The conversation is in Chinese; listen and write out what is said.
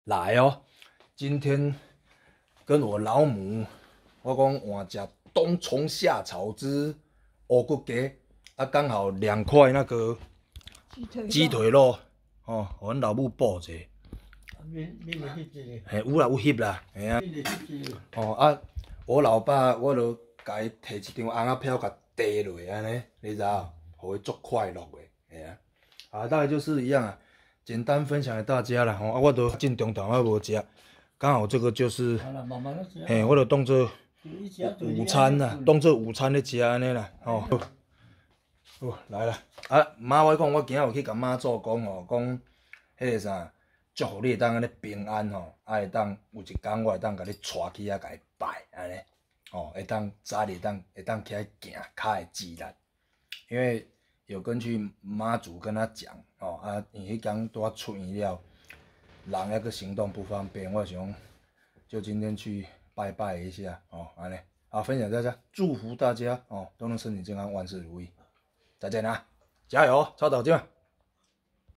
来哦，今天跟我老母，我讲换食冬虫夏草之乌骨鸡，啊，刚好2块那个鸡腿肉，哦，互阮老母补者。 你袂翕一个？ 嘿，有啦，有翕啦，嘿啊。 你袂翕一个？ 哦啊，我老爸我就甲伊摕一张红仔票甲递落，安尼，你知道，互伊足快乐的，嘿啊。啊，大概就是一样啊，简单分享给大家啦。吼，啊，我都进中堂我无食，刚好这个就是，嘿，我就当做午餐啦，当做午餐咧食安尼啦，吼。哦，来啦！啊，妈，我讲，我今仔有去甲妈祖讲吼，讲迄个啥，祝福你会当安尼平安吼，啊会当有一天我会当甲你带去甲伊拜安尼，哦，会当早日会当起来行，较会自然。因为有跟去妈祖跟他讲，哦啊，因为迄天拄啊出院了，人那个行动不方便，我想就今天去拜拜一下，哦，安尼，好，分享大家，祝福大家哦，都能身体健康，万事如意。再见啦，加油，超导见。